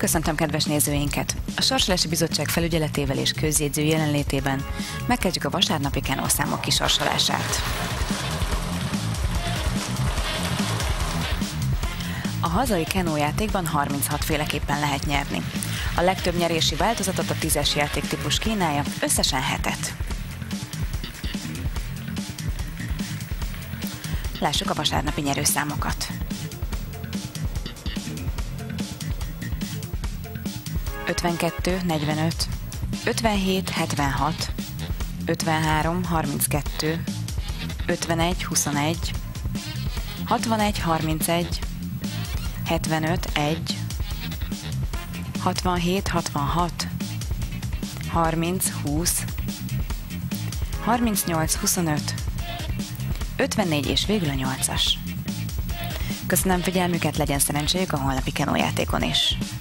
Köszöntöm kedves nézőinket! A Sorsolási Bizottság felügyeletével és közjegyző jelenlétében megkezdjük a vasárnapi kenószámok kisorsolását. A hazai kenójátékban 36 féleképpen lehet nyerni. A legtöbb nyerési változatot a 10-es játéktípus kínálja, összesen 7-et. Lássuk a vasárnapi nyerőszámokat. 52, 45, 57, 76, 53, 32, 51, 21, 61, 31, 75, 1, 67, 66, 30, 20, 38, 25, 54 és végül a 8-as. Köszönöm figyelmüket, legyen szerencséjük a holnapi kenójátékon is!